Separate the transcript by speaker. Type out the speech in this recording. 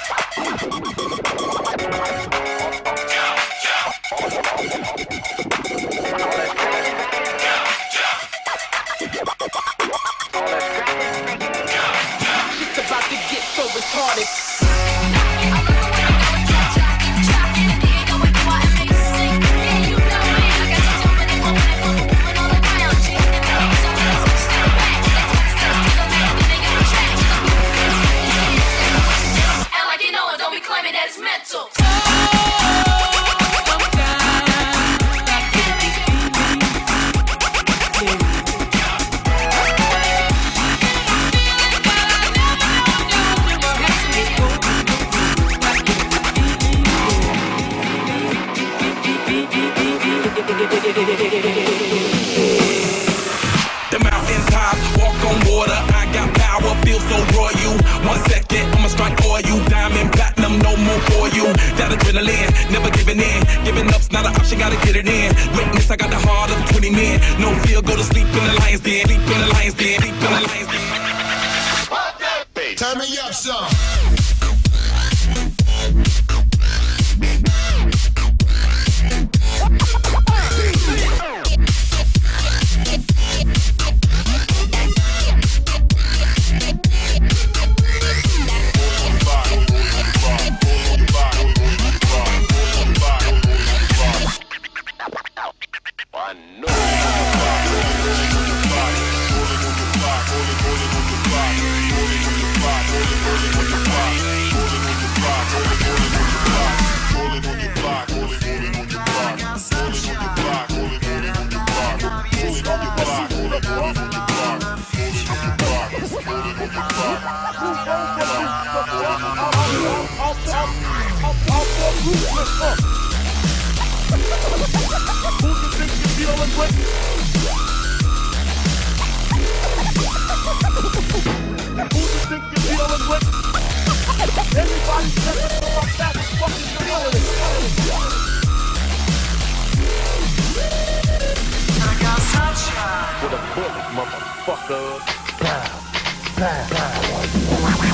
Speaker 1: The mountains top, walk on water, I got power, feel so royal. 1 second, I'ma strike for you, diamond, platinum, no more for you. That adrenaline, never giving in, giving up's not an option, gotta get it in. Witness, I got the heart of 20 men, no fear, go to sleep in the lion's den, sleep in the lion's den, sleep in the lion's den.
Speaker 2: Turn me up some.
Speaker 3: With a bullet, motherfucker. Pow, pow, pow.